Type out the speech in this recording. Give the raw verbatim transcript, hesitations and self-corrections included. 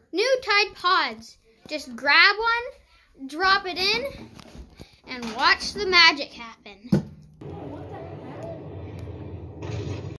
new Tide Pods. Just grab one, drop it in, and watch the magic happen.